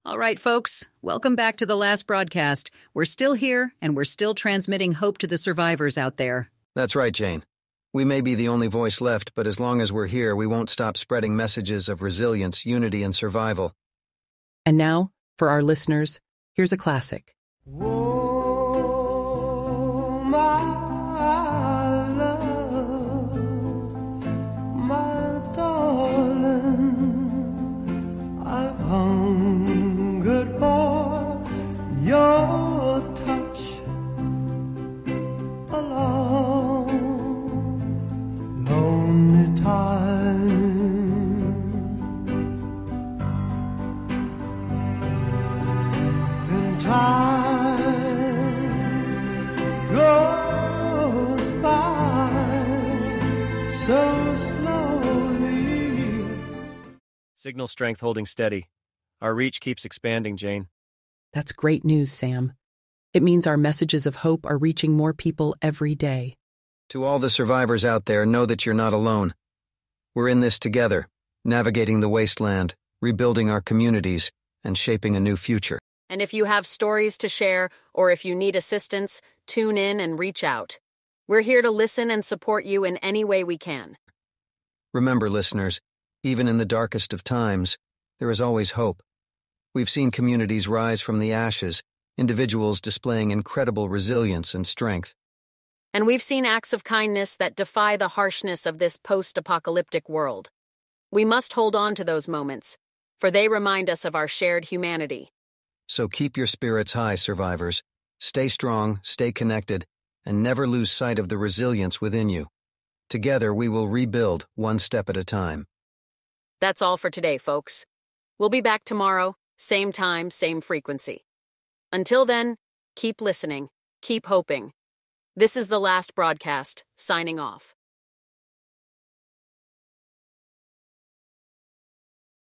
All right, folks, welcome back to the last broadcast. We're still here, and we're still transmitting hope to the survivors out there. That's right, Jane. We may be the only voice left, but as long as we're here, we won't stop spreading messages of resilience, unity, and survival. And now, for our listeners, here's a classic. Oh, my love, my darling, I've hungered for your touch a long, lonely time. Time goes by so slowly. Signal strength holding steady. Our reach keeps expanding, Jane. That's great news, Sam. It means our messages of hope are reaching more people every day. To all the survivors out there, know that you're not alone. We're in this together, navigating the wasteland, rebuilding our communities, and shaping a new future. And if you have stories to share, or if you need assistance, tune in and reach out. We're here to listen and support you in any way we can. Remember, listeners, even in the darkest of times, there is always hope. We've seen communities rise from the ashes, individuals displaying incredible resilience and strength. And we've seen acts of kindness that defy the harshness of this post-apocalyptic world. We must hold on to those moments, for they remind us of our shared humanity. So keep your spirits high, survivors. Stay strong, stay connected, and never lose sight of the resilience within you. Together, we will rebuild one step at a time. That's all for today, folks. We'll be back tomorrow, same time, same frequency. Until then, keep listening, keep hoping. This is the last broadcast, signing off.